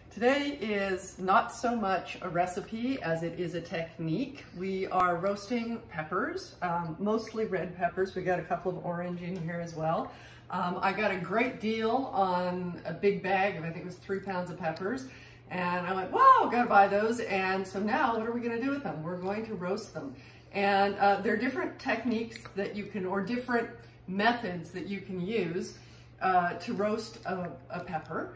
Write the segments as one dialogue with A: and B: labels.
A: Today is not so much a recipe as it is a technique. We are roasting peppers, mostly red peppers. We got a couple of orange in here as well. I got a great deal on a big bag of, I think it was 3 pounds of peppers. And I went, whoa, gotta buy those. And so now what are we gonna do with them? We're going to roast them. And there are different techniques that you can, or different methods that you can use to roast a pepper.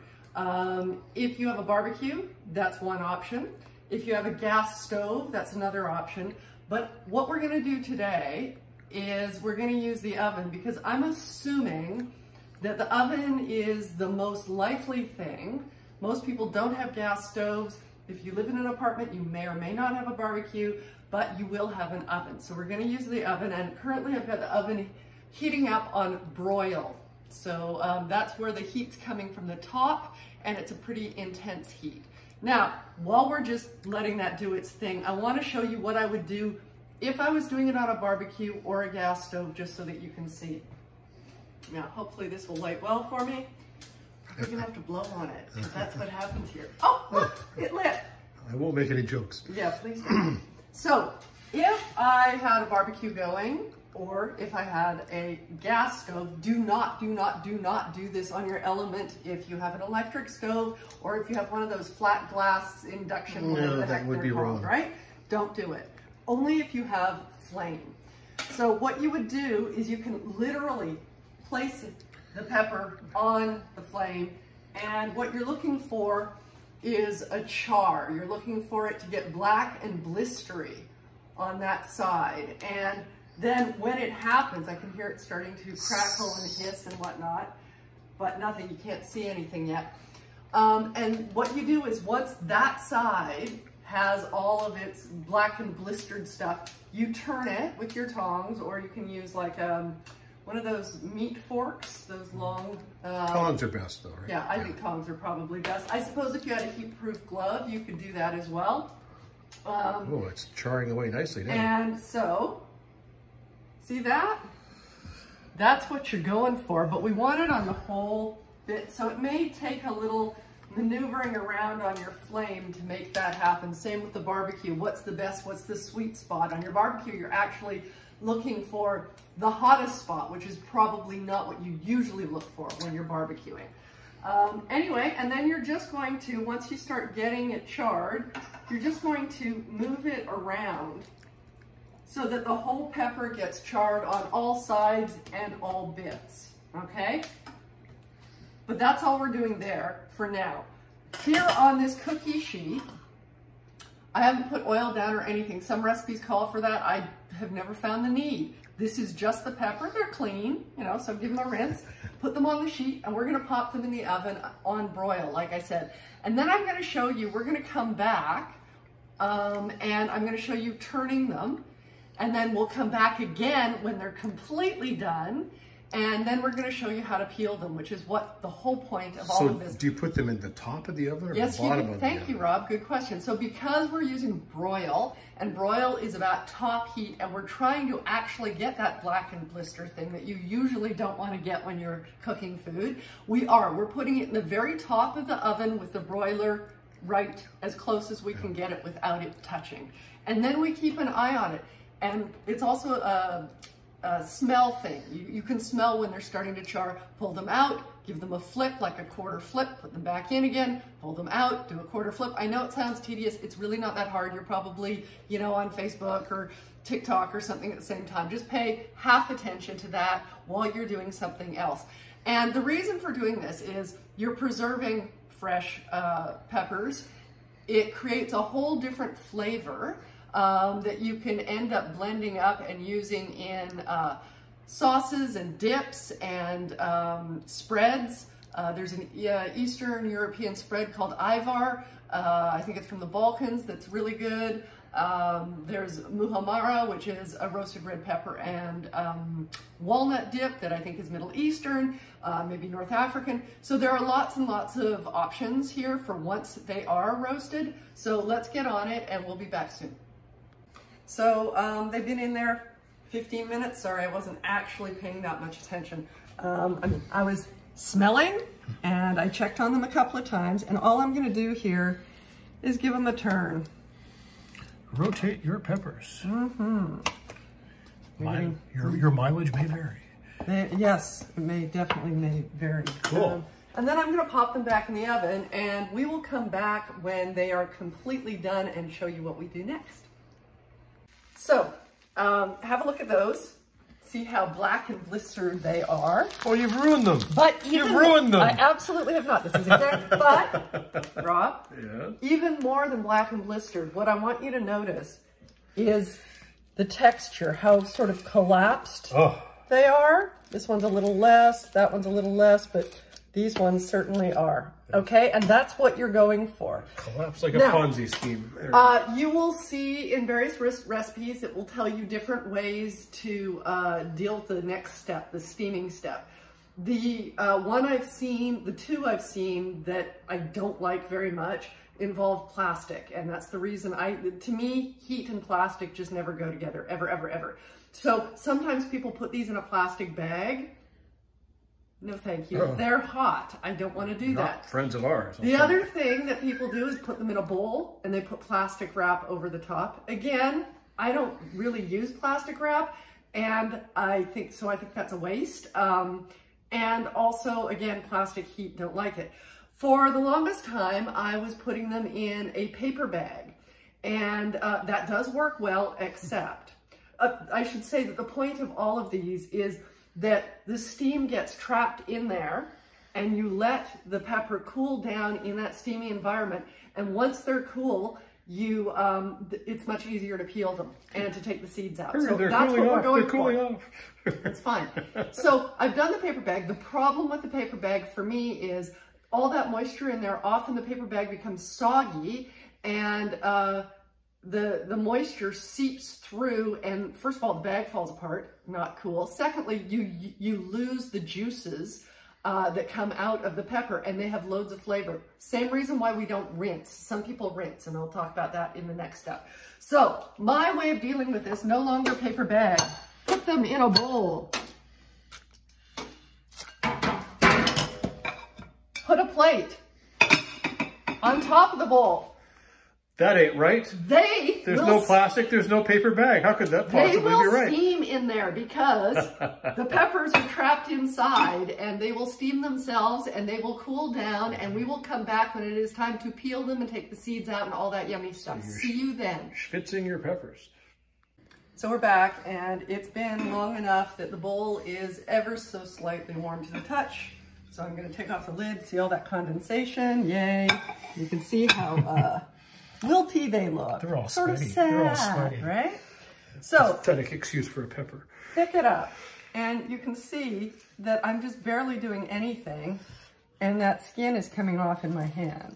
A: If you have a barbecue, that's one option. If you have a gas stove, that's another option. But what we're gonna do today is we're gonna use the oven, because I'm assuming that the oven is the most likely thing. Most people don't have gas stoves. If you live in an apartment, you may or may not have a barbecue, but you will have an oven. So we're gonna use the oven, and currently I've got the oven heating up on broil. So that's where the heat's coming from the top, and it's a pretty intense heat. Now, while we're just letting that do its thing, I want to show you what I would do if I was doing it on a barbecue or a gas stove, just so that you can see. Now, hopefully this will light well for me. You're gonna have to blow on it, because that's what happens here. Oh, look, it lit.
B: I won't make any jokes.
A: Yeah, please don't. So, if I had a barbecue going, or if I had a gas stove, do not do this on your Element. If you have an electric stove, or if you have one of those flat glass induction, whatever the heck they're called, right? Don't do it. Only if you have flame. So what you would do is you can literally place the pepper on the flame, and what you're looking for is a char. You're looking for it to get black and blistery on that side. And then when it happens, I can hear it starting to crackle and hiss and whatnot, but nothing, you can't see anything yet. And what you do is, once that side has all of its black and blistered stuff, you turn it with your tongs, or you can use like one of those meat forks, those long...
B: tongs are best though, right?
A: Yeah, I think tongs are probably best. I suppose if you had a heat-proof glove, you could do that as well.
B: Oh, it's charring away nicely now.
A: And so, see that? That's what you're going for, but we want it on the whole bit, so it may take a little maneuvering around on your flame to make that happen. Same with the barbecue. What's the best, what's the sweet spot? On your barbecue, you're actually looking for the hottest spot, which is probably not what you usually look for when you're barbecuing. Anyway, and then you're just going to, once you start getting it charred, you're just going to move it around so that the whole pepper gets charred on all sides and all bits, okay? But that's all we're doing there for now. Here on this cookie sheet, I haven't put oil down or anything. Some recipes call for that. I have never found the need. This is just the pepper. They're clean, you know, so give them a rinse. Put them on the sheet, and we're gonna pop them in the oven on broil, like I said. And then I'm gonna show you, we're gonna come back, and I'm gonna show you turning them. And then we'll come back again when they're completely done. And then we're going to show you how to peel them, which is what the whole point of all of this.
B: So do you put them in the top of the oven or
A: yes,
B: the bottom of the oven?
A: Thank you, Rob. Good question. So because we're using broil, and broil is about top heat, and we're trying to actually get that black and blister thing that you usually don't want to get when you're cooking food, we're putting it in the very top of the oven with the broiler right as close as we can get it without it touching. And then we keep an eye on it. And it's also a smell thing. You can smell when they're starting to char. Pull them out, give them a flip, like a quarter flip, put them back in again, pull them out, do a quarter flip. I know it sounds tedious. It's really not that hard. You're probably, you know, on Facebook or TikTok or something at the same time. Just pay half attention to that while you're doing something else. And the reason for doing this is you're preserving fresh peppers. It creates a whole different flavor that you can end up blending up and using in sauces and dips and spreads. There's an Eastern European spread called Ivar. I think it's from the Balkans, that's really good. There's muhammara, which is a roasted red pepper and walnut dip that I think is Middle Eastern, maybe North African. So there are lots and lots of options here for once they are roasted. So let's get on it, and we'll be back soon. So they've been in there 15 minutes. Sorry, I wasn't actually paying that much attention. I was smelling And I checked on them a couple of times, and all I'm gonna do here is give them a turn.
C: Rotate your peppers.
A: Mm-hmm.
C: Your mileage may vary.
A: Yes, it definitely may vary.
C: Cool.
A: And then I'm gonna pop them back in the oven, and we will come back when they are completely done and show you what we do next. So, have a look at those. See how black and blistered they are.
C: Oh, you've ruined them.
A: But
C: you've ruined them.
A: I absolutely have not. This is exact. But, Rob,
C: yeah.
A: Even more than black and blistered, what I want you to notice is the texture, how sort of collapsed they are. This one's a little less, that one's a little less, but these ones certainly are. Okay, and that's what you're going for.
B: Collapse like a Ponzi scheme.
A: You will see in various recipes, it will tell you different ways to deal with the next step, the steaming step. The one I've seen, the two I've seen that I don't like very much involve plastic. And that's the reason to me, heat and plastic just never go together, ever, ever, ever. So sometimes people put these in a plastic bag. No, thank you. Oh. They're hot. I don't want to do that.
B: Friends of ours.
A: The other thing that people do is put them in a bowl and they put plastic wrap over the top. Again, I don't really use plastic wrap, and I think that's a waste. And also, again, plastic heat, don't like it. For the longest time, I was putting them in a paper bag, and that does work well, except I should say that the point of all of these is that the steam gets trapped in there, and you let the pepper cool down in that steamy environment. And once they're cool, it's much easier to peel them and to take the seeds out. So that's what we're going for. That's fine. So I've done the paper bag. The problem with the paper bag for me is all that moisture in there, often the paper bag becomes soggy, and the moisture seeps through, and first of all, the bag falls apart, not cool. Secondly, you lose the juices that come out of the pepper, and they have loads of flavor. Same reason why we don't rinse. Some people rinse, and I'll talk about that in the next step. So my way of dealing with this, no longer paper bag. Put them in a bowl. Put a plate on top of the bowl.
B: That ain't right.
A: There's
B: no plastic, there's no paper bag. How could that possibly be right?
A: They will steam in there because the peppers are trapped inside, and they will steam themselves, and they will cool down, and we will come back when it is time to peel them and take the seeds out and all that yummy stuff. See you then.
B: Schwitzing your peppers.
A: So we're back, and it's been long enough that the bowl is ever so slightly warm to the touch. So I'm going to take off the lid, see all that condensation. Yay. You can see how wilty they look.
C: They're all
A: sort
C: sweaty.
A: of sad,
C: they're all sweaty.
A: Right? So
B: pathetic excuse for a pepper.
A: Pick it up, and you can see that I'm just barely doing anything, and that skin is coming off in my hand.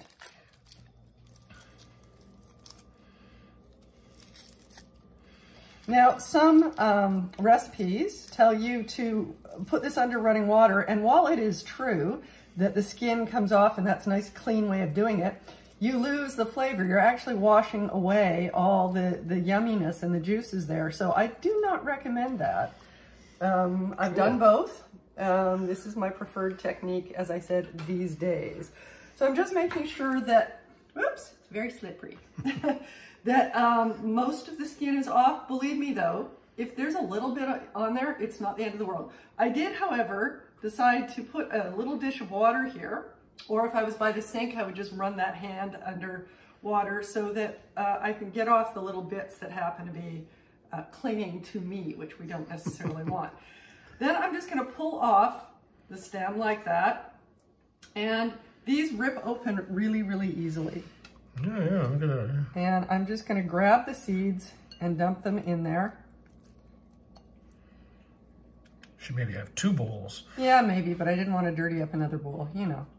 A: Now, some recipes tell you to put this under running water, and while it is true that the skin comes off, and that's a nice clean way of doing it, you lose the flavor. You're actually washing away all the yumminess and the juices there. So I do not recommend that. I've done both. This is my preferred technique, as I said, these days. So I'm just making sure that, whoops, it's very slippery, that most of the skin is off. Believe me though, if there's a little bit on there, it's not the end of the world. I did, however, decide to put a little dish of water here, or if I was by the sink, I would just run that hand under water so that I can get off the little bits that happen to be clinging to me, which we don't necessarily want. Then I'm just going to pull off the stem like that, and these rip open really, really easily.
C: Yeah, look at that.
A: And I'm just going to grab the seeds and dump them in there.
C: Should maybe have 2 bowls.
A: Yeah, maybe, but I didn't want to dirty up another bowl, you know.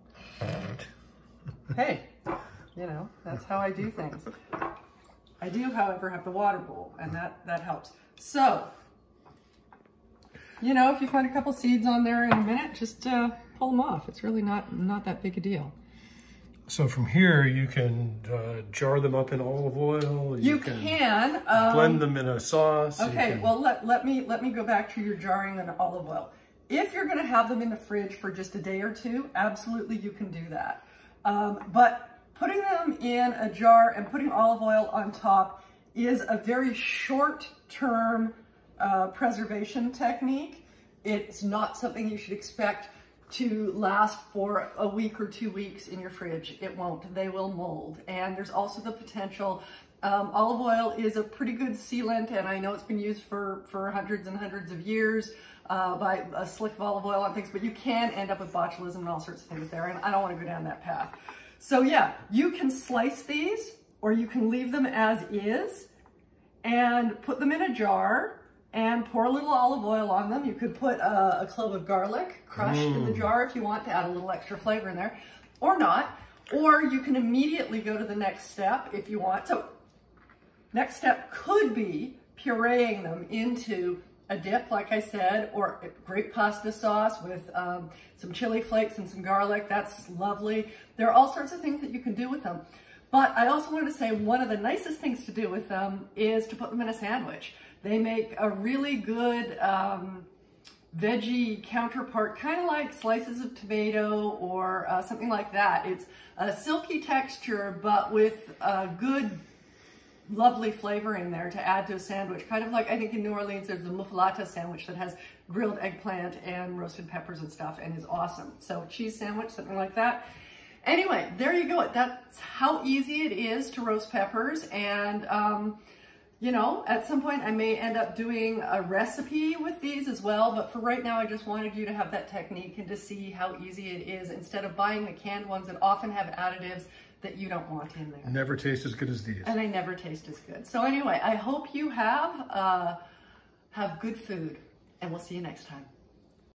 A: Hey, you know, that's how I do things. I do, however, have the water bowl, and that helps. So, you know, if you find a couple seeds on there in a minute, just pull them off. It's really not that big a deal.
C: So from here, you can jar them up in olive oil.
A: You can
C: blend them in a sauce.
A: Okay, well, let me go back to your jarring in olive oil. if you're gonna have them in the fridge for just a day or two, absolutely you can do that. But putting them in a jar and putting olive oil on top is a very short-term preservation technique. It's not something you should expect to last for a week or 2 weeks in your fridge. It won't. They will mold. And there's also the potential, olive oil is a pretty good sealant, and I know it's been used for hundreds and hundreds of years by a slick of olive oil on things, but you can end up with botulism and all sorts of things there, and I don't want to go down that path. So yeah, you can slice these, or you can leave them as is, and put them in a jar, and pour a little olive oil on them. You could put a clove of garlic crushed in the jar if you want to add a little extra flavor in there, or not. Or you can immediately go to the next step if you want. So next step could be pureeing them into a dip, like I said, or a great pasta sauce with some chili flakes and some garlic. That's lovely. There are all sorts of things that you can do with them. But I also wanted to say one of the nicest things to do with them is to put them in a sandwich. They make a really good veggie counterpart, kind of like slices of tomato or something like that. It's a silky texture, but with a good, lovely flavor in there to add to a sandwich. Kind of like, I think in New Orleans, there's the muffalata sandwich that has grilled eggplant and roasted peppers and stuff and is awesome. So cheese sandwich, something like that. Anyway, there you go. That's how easy it is to roast peppers. And, you know, at some point I may end up doing a recipe with these as well, but for right now I just wanted you to have that technique and to see how easy it is instead of buying the canned ones that often have additives that you don't want in there.
B: Never taste as good as these.
A: And they never taste as good. So anyway, I hope you have good food, and we'll see you next time.